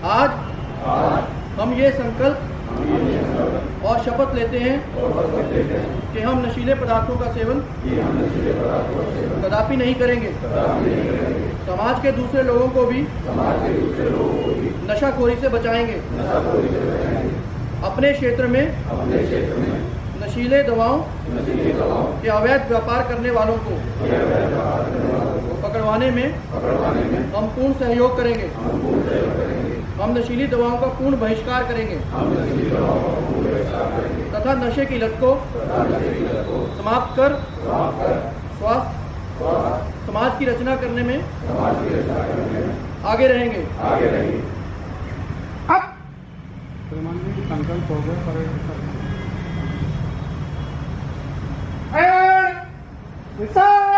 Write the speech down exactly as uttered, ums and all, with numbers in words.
आज हम ये संकल्प और शपथ लेते हैं कि हम नशीले पदार्थों का सेवन कदापि नहीं करेंगे। समाज के दूसरे लोगों को भी नशाखोरी से बचाएंगे। अपने क्षेत्र में नशीले दवाओं के अवैध व्यापार करने वालों को पकड़वाने में हम पूर्ण सहयोग करेंगे। हम नशीली दवाओं का पूर्ण बहिष्कार करेंगे तथा नशे की लत को समाप्त कर स्वास्थ्य समाज की रचना करने में आगे रहेंगे। संकल्प हो गया।